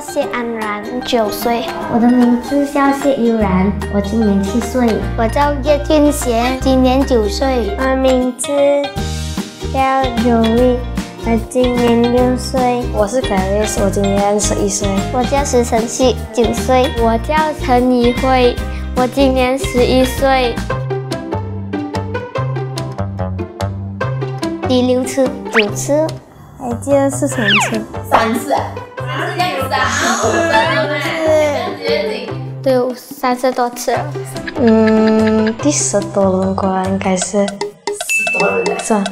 谢安然，9岁。 我的名字叫谢悠然，我今年7岁。 我叫叶俊贤，今年9岁。 我名字叫刘丽，我今年6岁。 我是凯瑞斯，我今年11岁。 我叫石晨曦，9岁。 我叫陈怡慧，我今年11岁。 第6次，9次。 还记得是3次。 3次啊？3次这样子啊？真的吗？这样子对，30多次了。 第10多轮过应该是 10多轮的。 是啊。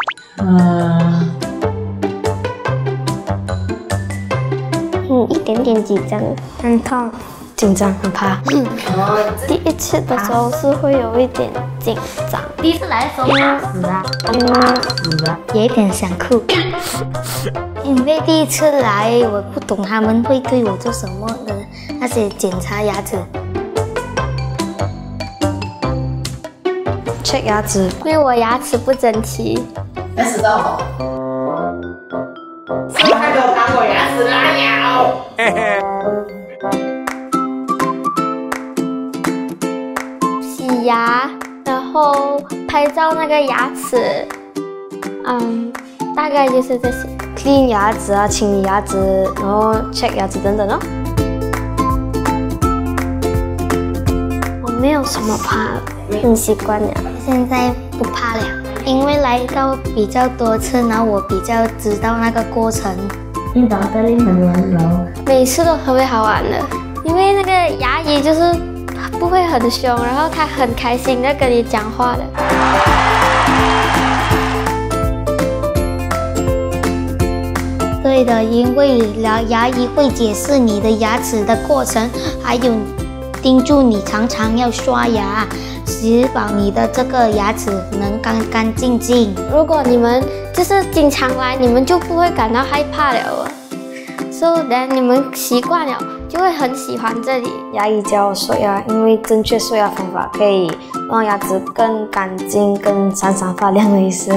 一点点紧张， 很痛， 紧张，很怕。 第1次的时候是会有一点紧张。 第一次来的时候怕死啊， 有一点想哭。因为第1次来，我不懂他们会对我做什么的那些检查牙齿。 check 牙齿， 因为我牙齿不整齐。 要知道哦。是不是还给我看我牙齿拉咬？ 洗牙，然后拍照那个牙齿，大概就是这些。 clean 牙齿啊，清理牙齿，然后 check 牙齿等等哦。 我没有什么怕了，很习惯了。 现在不怕了，因为来到比较多次，然后我比较知道那个过程。 令导的令很温柔， 每次都特别好玩的，因为那个牙医就是不会很凶，然后他很开心的跟你讲话的。 对的，因为牙医会解释你的牙齿的过程，还有叮嘱你常常要刷牙，确保你的这个牙齿能干干净净。 如果你们就是经常来，你们就不会感到害怕了。So then 你们习惯了，就会很喜欢这里。 牙医教我刷牙，因为正确刷牙方法可以让牙齿更干净、更闪闪发亮的意思。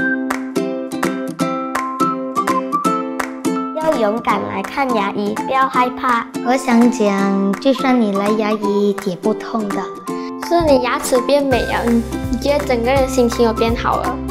要勇敢来看牙医，不要害怕。我想讲，就算你来牙医也不痛的。 是你牙齿变美了，你觉得整个人心情有变好了。